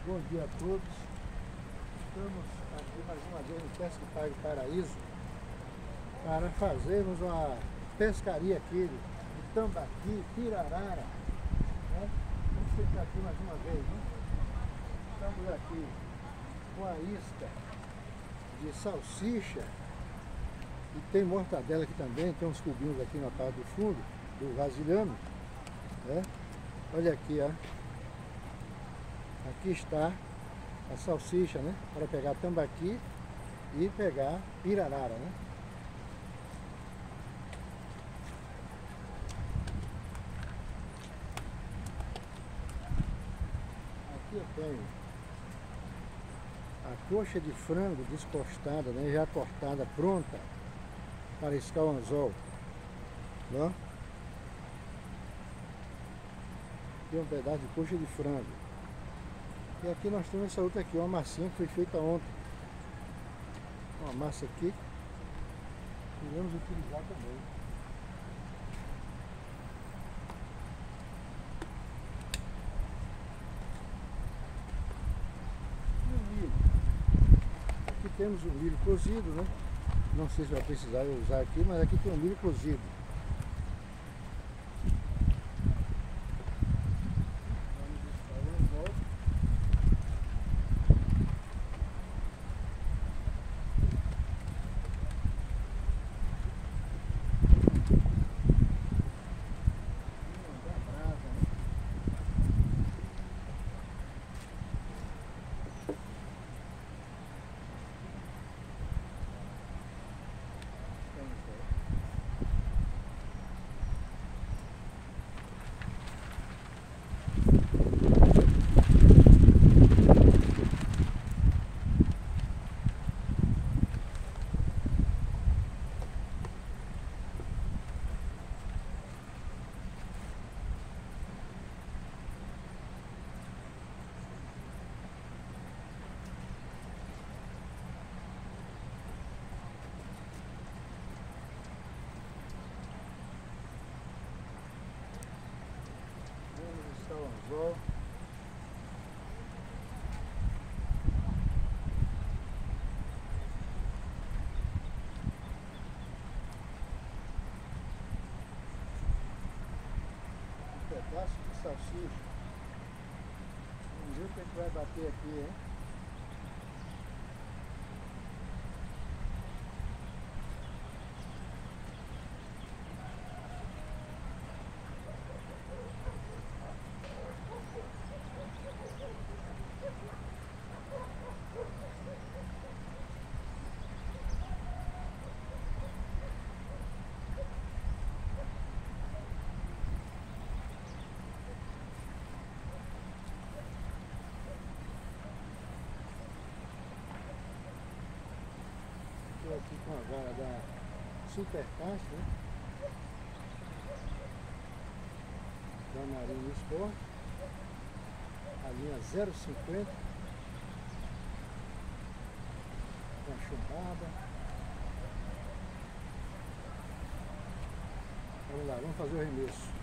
Bom dia a todos. Estamos aqui mais uma vez no Pesca Parque Paraíso para fazermos uma pescaria aqui de tambaqui, pirarara, né? Vamos ficar aqui mais uma vez, né? Estamos aqui com a isca de salsicha e tem mortadela aqui também, tem uns cubinhos aqui na parte do fundo, do vasilhame, né? Olha aqui, ó. Aqui está a salsicha, né? Para pegar tambaqui e pegar pirarara, né? Aqui eu tenho a coxa de frango descostada, né? Já cortada, pronta para iscar o anzol, né? Aqui um pedaço de coxa de frango. E aqui nós temos essa outra aqui, uma massinha que foi feita ontem. Uma massa aqui que vamos utilizar também. E o milho. Aqui temos o milho cozido, né? Não sei se vai precisar usar aqui, mas aqui tem o milho cozido. O anzol. Um pedaço de salsicha. Vamos ver o que a gente vai bater aqui, hein? Estou aqui com a vara da Supercast, né? Da Marinha Sport, a linha 0,50, com a chumbada. Vamos lá, vamos fazer o arremesso.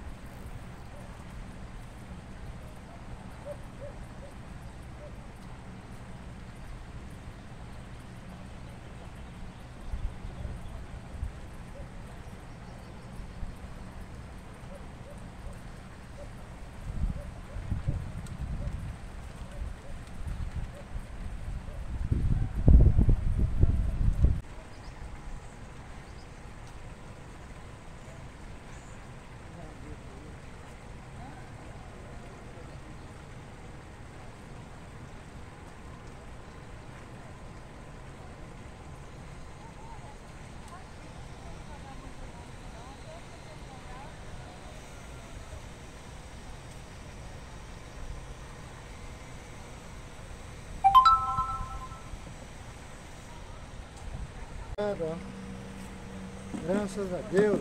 Graças a Deus.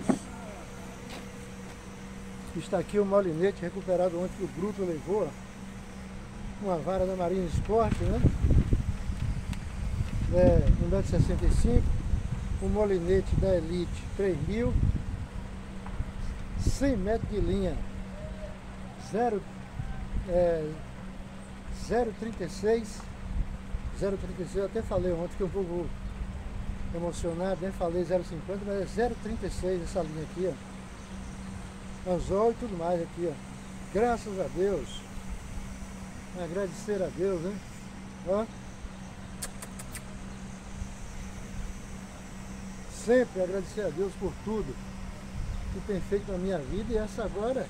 Está aqui o molinete recuperado ontem que o Bruto levou. Uma vara da Marinha Sport, né? 1,65 m. Um molinete da Elite 3000. 100 metros de linha. 036, eu até falei ontem, fiquei um pouco emocionado, nem falei 050, mas é 036 essa linha aqui, ó. Anzol e tudo mais aqui, ó. Graças a Deus. Agradecer a Deus, né? Ó. Sempre agradecer a Deus por tudo que tem feito na minha vida, e essa agora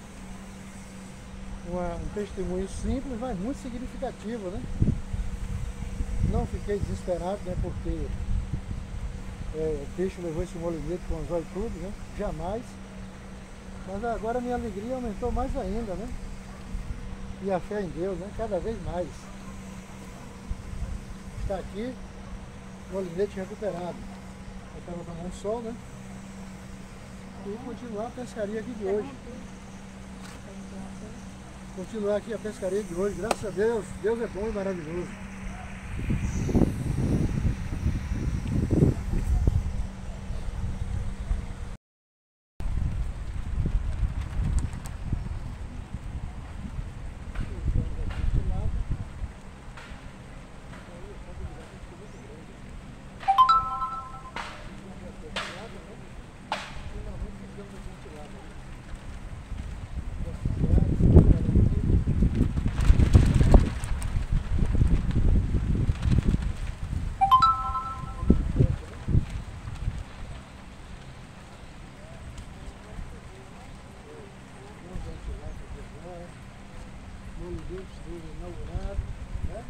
um testemunho simples, mas muito significativo, né? Não fiquei desesperado, né? Porque o peixe levou esse molinete com anzol e tudo, né? Jamais. Mas agora a minha alegria aumentou mais ainda, né? E a fé em Deus, né? Cada vez mais. Está aqui, molinete recuperado. Eu estava tomando sol, né? E continuar a pescaria aqui de hoje. Continuar aqui a pescaria de hoje, graças a Deus. Deus é bom e maravilhoso. Inaugurado, né?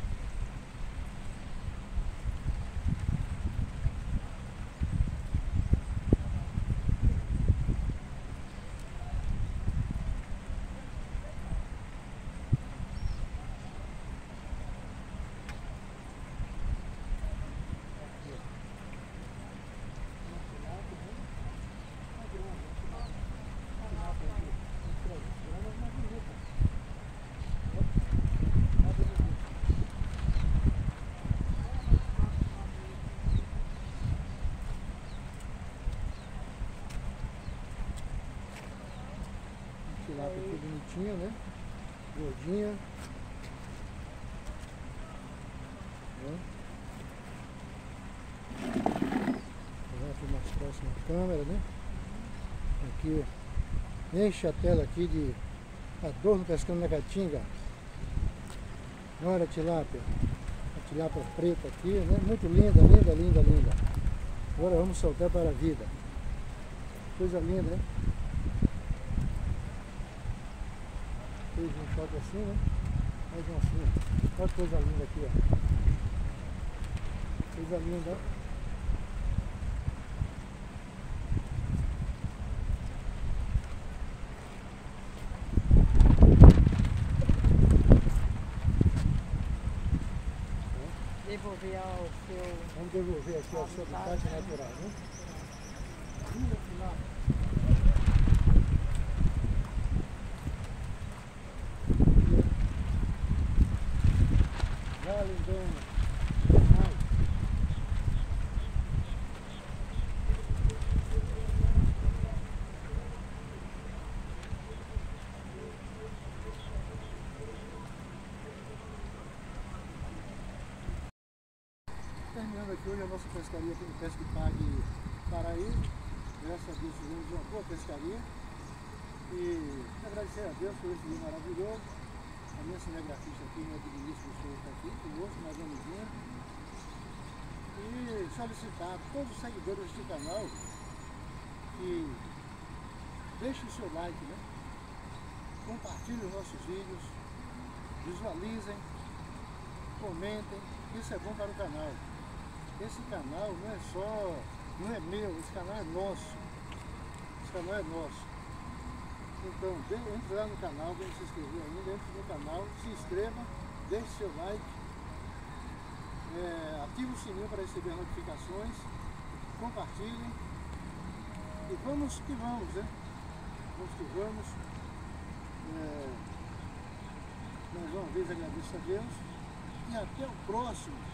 Tilápia aqui bonitinha, né? Gordinha. Vou aqui mais próximo da câmera, né? Aqui, enche a tela aqui de Adorno Pescando na Caatinga. Olha a tilápia. A tilápia preta aqui, né? Muito linda, linda, linda, linda. Agora vamos soltar para a vida. Coisa linda, né? Fez um shot assim, né? Mais um assim, ó. Olha que coisa linda aqui, ó. Coisa linda, ó. Devolver ao seu... Vamos devolver aqui ao seu habitat natural, né? Linda tilápia. Lindona. Terminando aqui hoje a nossa pescaria aqui no Pesca e Pague Paraíso. Graças a Deus fizemos uma boa pescaria. E agradecer a Deus por esse dia maravilhoso. A minha cinegrafista aqui, minha digníssima senhor, está aqui conosco, mais amiguinha. E solicitar a todos os seguidores deste canal que deixem o seu like, né? Compartilhem os nossos vídeos, visualizem, comentem, isso é bom para o canal. Esse canal não é meu, esse canal é nosso. Esse canal é nosso. Então, entre lá no canal, quem não se inscreveu ainda, entre no canal, se inscreva, deixe seu like, ative o sininho para receber notificações, compartilhem e vamos que vamos, né? Vamos que vamos. Mais uma vez agradeço a Deus e até o próximo.